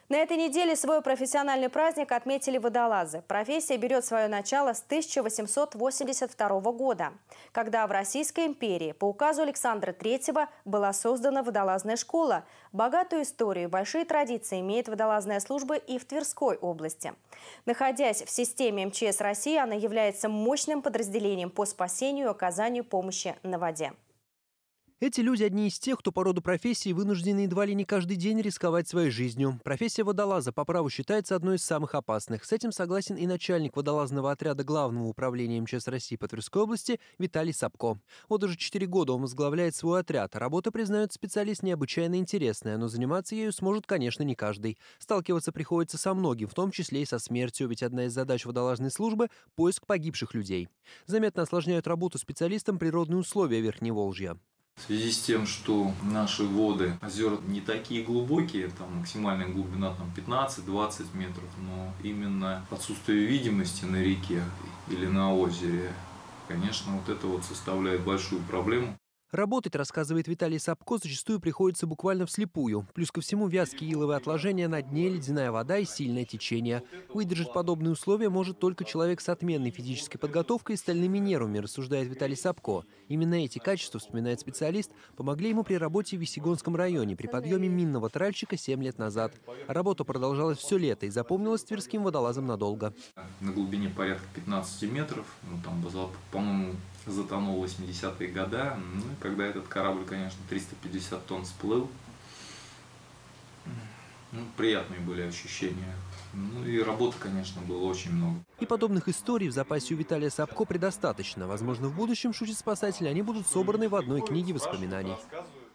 На этой неделе свой профессиональный праздник отметили водолазы. Профессия берет свое начало с 1882 года, когда в Российской империи по указу Александра III была создана водолазная школа. Богатую историю и большие традиции имеет водолазная служба и в Тверской области. Находясь в системе МЧС России, она является мощным подразделением по спасению и оказанию помощи на воде. Эти люди одни из тех, кто по роду профессии вынуждены едва ли не каждый день рисковать своей жизнью. Профессия водолаза по праву считается одной из самых опасных. С этим согласен и начальник водолазного отряда Главного управления МЧС России по Тверской области Виталий Сапко. Вот уже 4 года он возглавляет свой отряд. Работа, признает специалист, необычайно интересная, но заниматься ею сможет, конечно, не каждый. Сталкиваться приходится со многим, в том числе и со смертью, ведь одна из задач водолазной службы – поиск погибших людей. Заметно осложняют работу специалистам природные условия Верхневолжья. В связи с тем, что наши воды, озера не такие глубокие, там максимальная глубина 15-20 метров, но именно отсутствие видимости на реке или на озере, конечно, вот это вот составляет большую проблему. Работать, рассказывает Виталий Сапко, зачастую приходится буквально вслепую. Плюс ко всему вязкие иловые отложения на дне, ледяная вода и сильное течение. Выдержать подобные условия может только человек с отменной физической подготовкой и стальными нервами, рассуждает Виталий Сапко. Именно эти качества, вспоминает специалист, помогли ему при работе в Весьегонском районе при подъеме минного тральщика 7 лет назад. Работа продолжалась все лето и запомнилась тверским водолазом надолго. На глубине порядка 15 метров, там, по-моему, затонул в 80-е годы. Ну, когда этот корабль, конечно, 350 тонн всплыл, приятные были ощущения. Ну и работы, конечно, было очень много. И подобных историй в запасе у Виталия Сапко предостаточно. Возможно, в будущем, шутит спасатель, они будут собраны в одной книге воспоминаний.